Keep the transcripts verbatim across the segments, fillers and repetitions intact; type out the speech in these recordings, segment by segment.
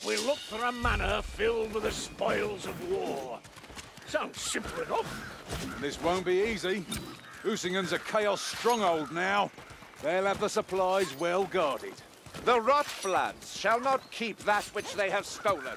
we'll look for a manor filled with the spoils of war. Sounds simple enough. And this won't be easy. Usingen's a Chaos stronghold now. They'll have the supplies well guarded. The Rotbloods shall not keep that which they have stolen.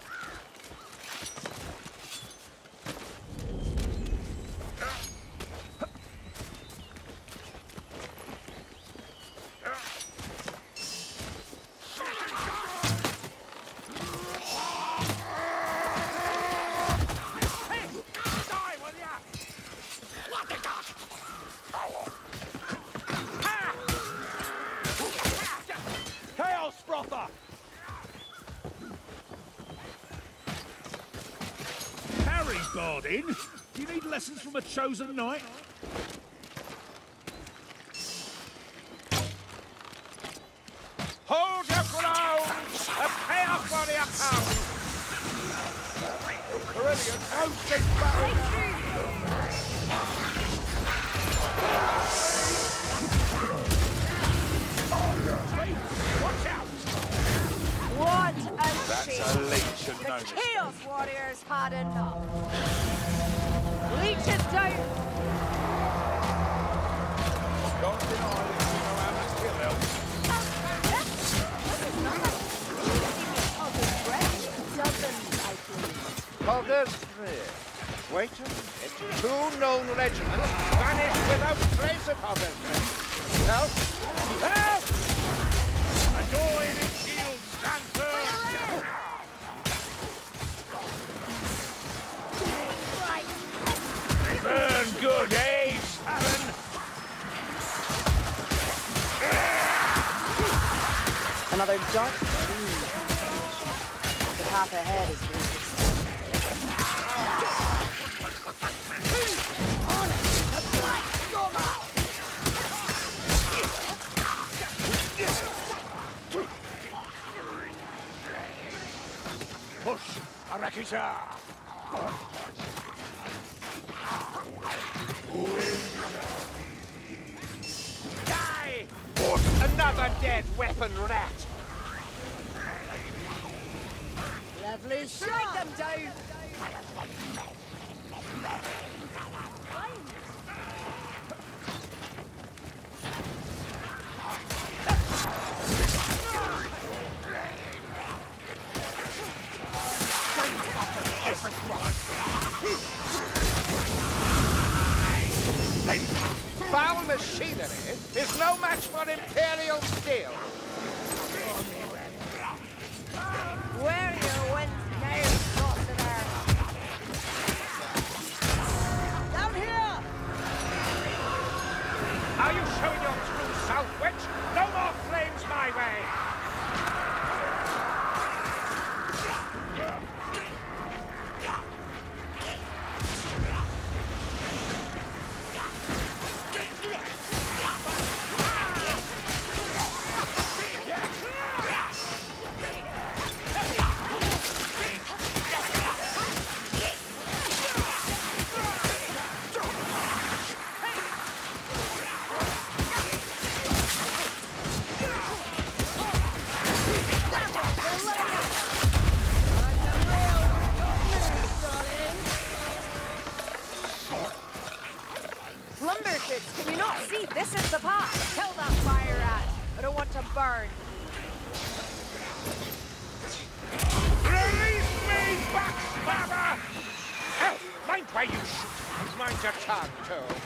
Guarding? Do you need lessons from a chosen knight? Hold your ground! A chaos warrior comes! Brilliant! Ousting battle! Watch out! What a That's shame. a leech of The notice. Chaos Warriors had enough. Leech is down. Don't deny that you know how to kill elves. Hoggers three. Wait a minute. Two known regiments vanished without trace of Hoggers three. Help! Help! A door in its shield stands firm. Burn good, eh, Sharon? Another dark dream. The path ahead is dangerous. Push, Arakisha! Die! What? Another dead weapon rat! Lovely shot. them down. Foul machinery is no match for Imperial steel. Where are your winds now, sorcerer? Down here! Are you showing your true self, witch? No more flames my way! Lumberfits, can you not see? This is the path. Kill that fire rat. I don't want to burn. Release me, backstabber! Hell, mind where you shoot, and mind your tongue, too.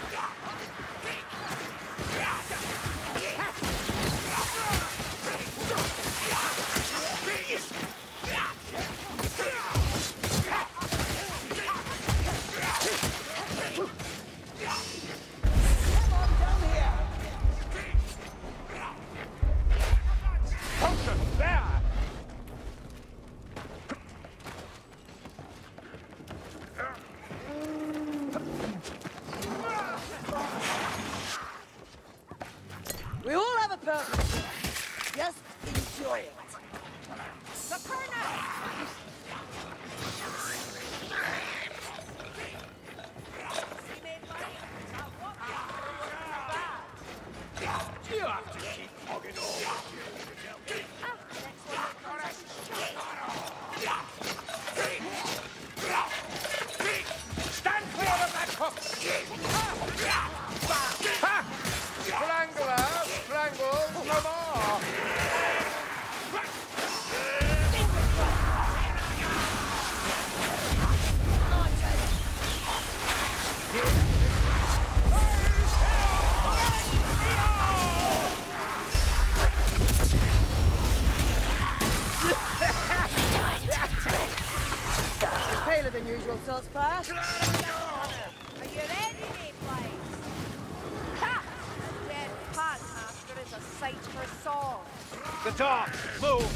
larger than usual, Saltzpyre. Are you ready, Mayflies? Ha! A dead Packmaster is a sight for song. The door! Move!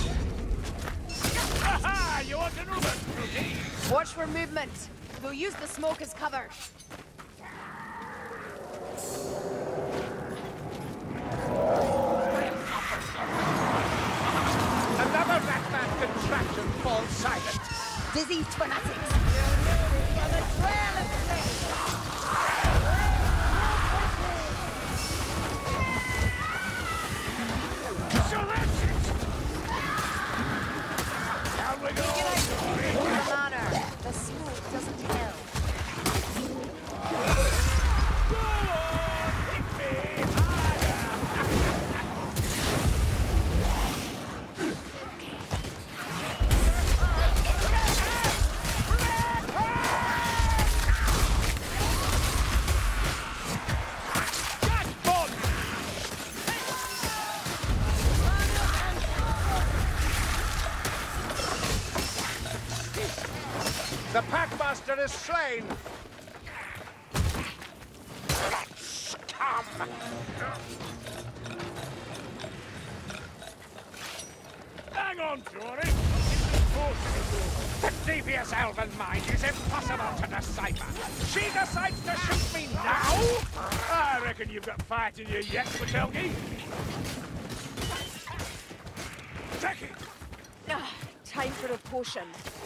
Aha! You want to move it, Fruity? Watch for movement. We'll use the smoke as cover. Another Ratman contraption falls silent. Diseased fanatics. On the trail of flame. So that's it! Down we go! Get out of the manor. The smoke doesn't help. Go on! Hit me harder! The Packmaster is slain! Scum! Hang on, Jory! The devious elven mind is impossible to decipher. She decides to shoot me now? I reckon you've got fight in you yet, Matelgi. Take it! Ah, time for a potion.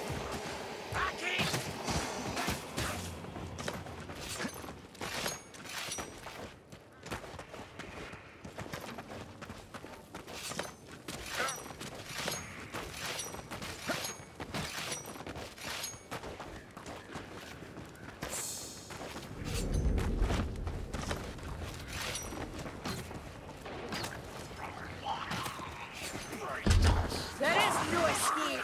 There is no escape.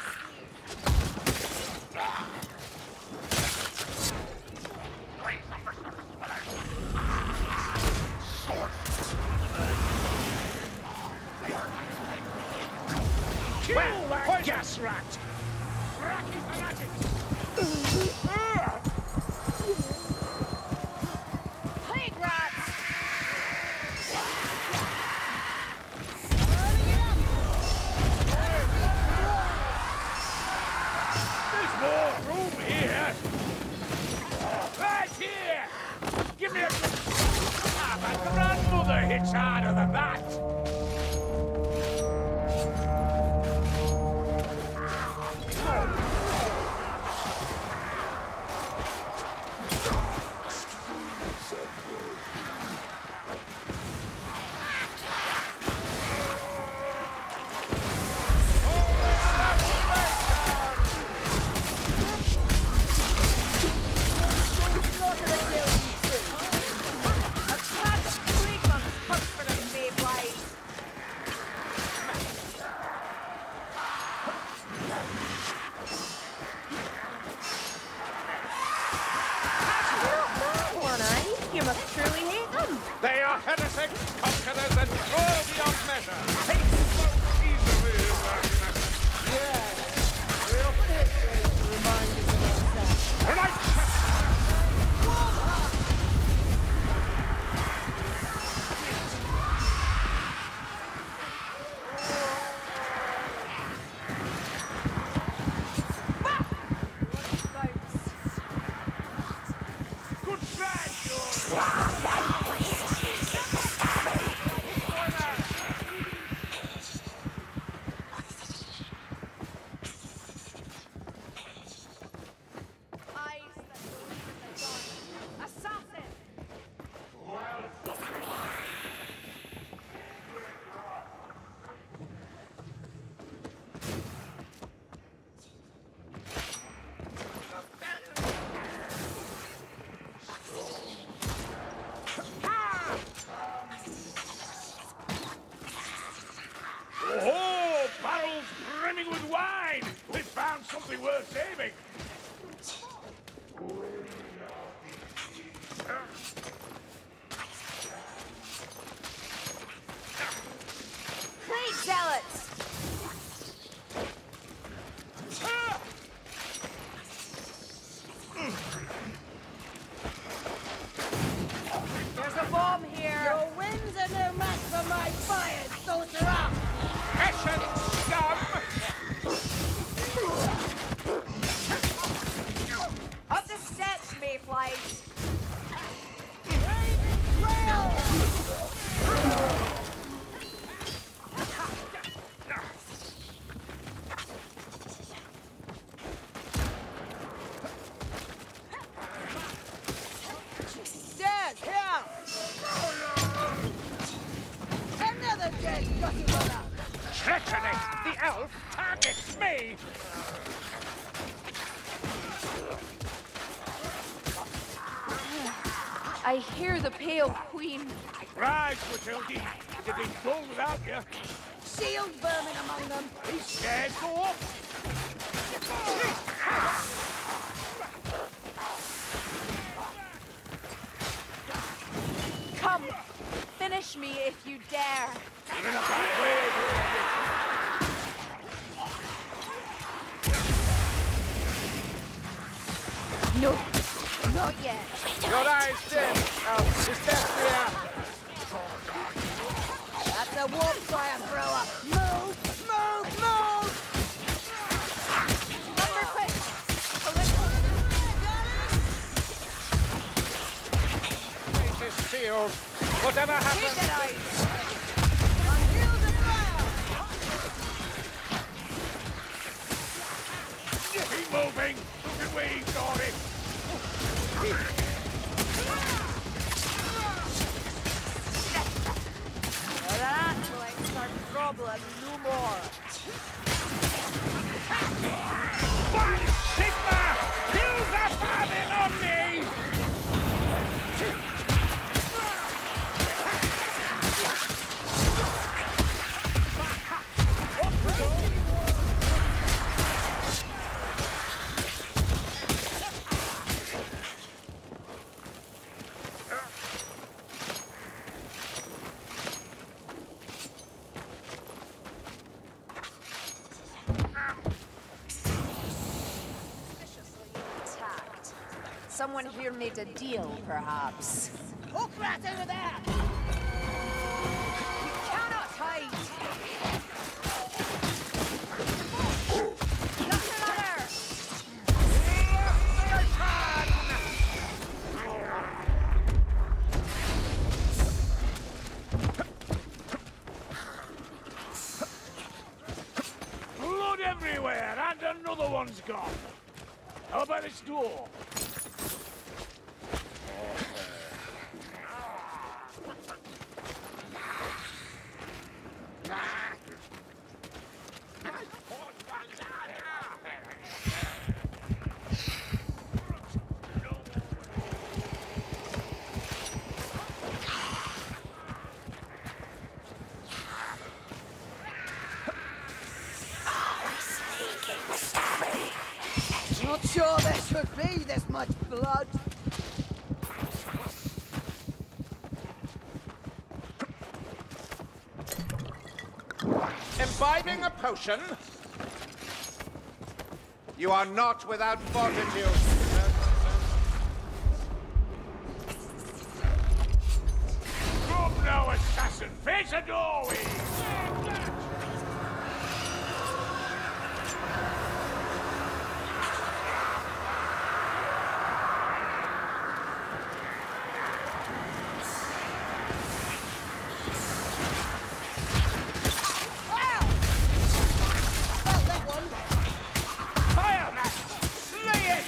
Kill Well, that poison. gas rat! Cracky fanatics! Plague rats! There's more room here! Right here! Give me a good... Ah, my grandmother hits harder than that! You must truly hate them. They are heretics, conquerors, and cruel beyond measure. Hate so easily, Ratman. Yes. Real history to remind us of ourselves. Righteous! Good try, George! Eyes that go to the dawn. Assassin! Oh, barrels brimming with wine! We've found something worth saving! Plague zealots! Ah! me! I hear the Pale Queen. Rise, Matilda. It'd be dull without you. Shield vermin among them. He's scared. Go up. Come, finish me if you dare. You're in a bad way. No, not yet. Your eyes dim. Now, is death here? That's a warp fire thrower. Move, move, move! Number quick. It is sealed. Whatever Keep happens... it out. Keep moving. Look at where he's got it. Well, that like our problem no more. What? Sigma! Use the famine on me! Someone here made a deal, perhaps. Hook rat over there! You cannot hide! Got another! Blood everywhere, and another one's gone. How about this door? Not sure there should be this much blood. Imbibing a potion? You are not without fortitude. Come now, assassin! Face a doorway! Fire, man! Slay it!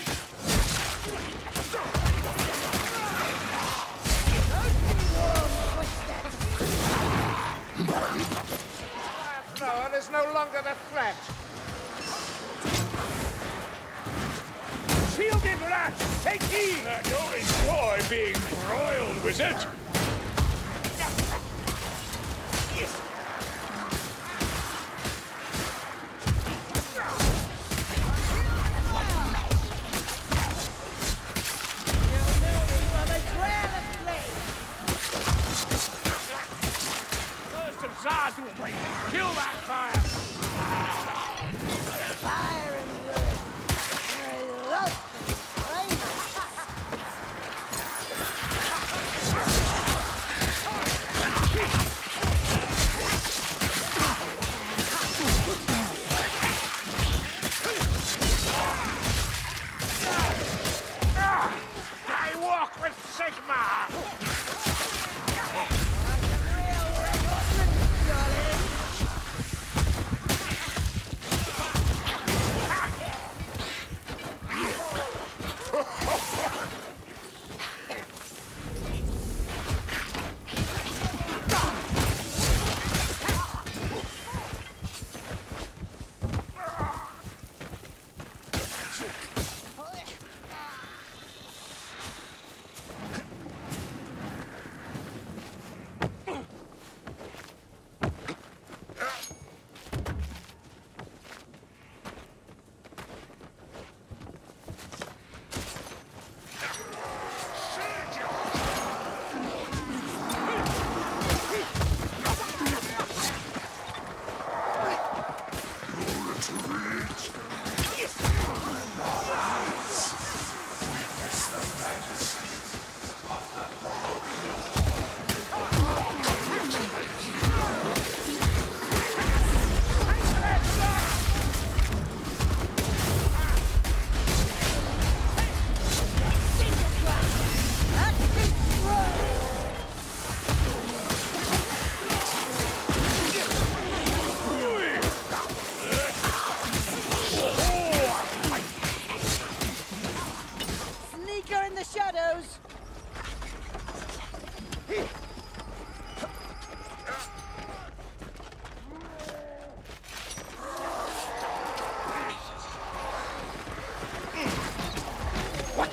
Thrower is no longer the threat. Shielded rat! Take heed! I don't enjoy being broiled, wizard! Burst some Zard to a place! Kill that fire! Fire and blood. I love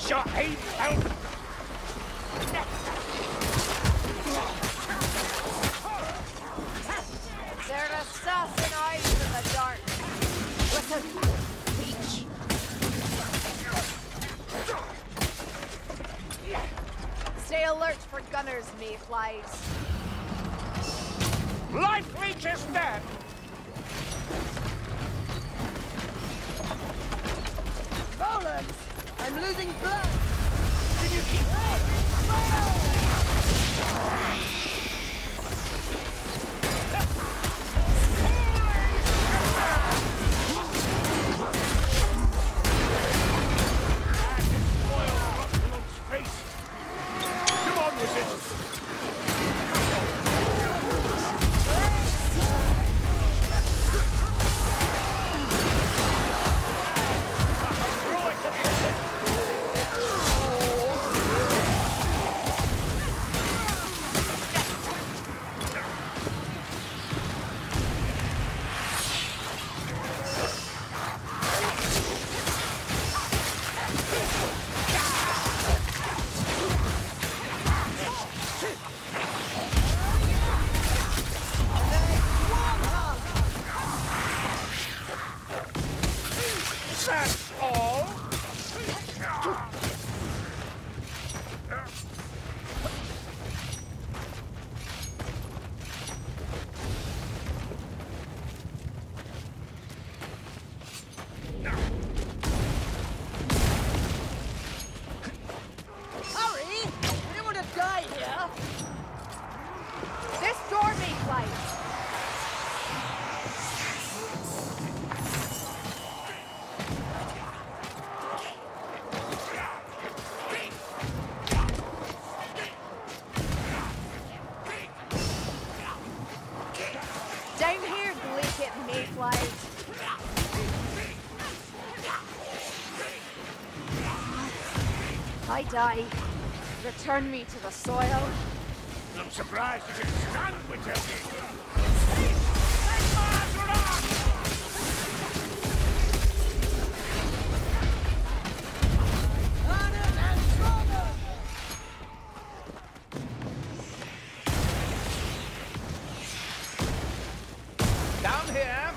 Shot eight out. They're assassin eyes in the dark. Listen, Peach. Stay alert for gunners, mayflies. Life Leech is dead. Bollocks! I'm losing blood! Can you keep Come on, wizard! That's all? Hurry! We don't want to die here! This door may fly. Down here, Glaciate mayflies. I die. Return me to the soil. I'm surprised you can stand with your Down here.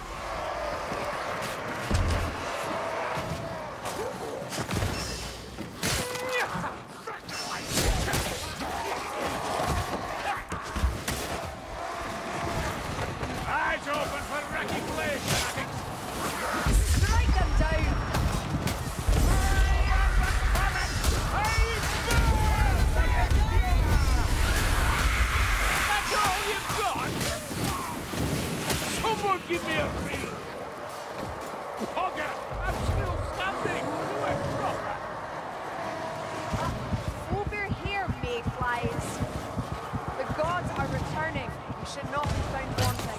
eyes open for wrecking blades, Strike them down! That's all you've got? Someone give me a breathe! Hogger, I'm still standing! Do it proper! Over here, mayflies. The gods are returning. We should not be found wanting.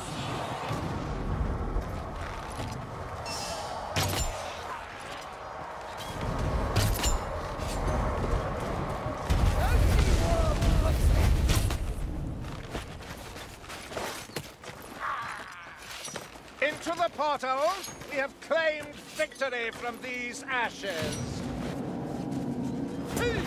Into the portal. We have claimed victory from these ashes.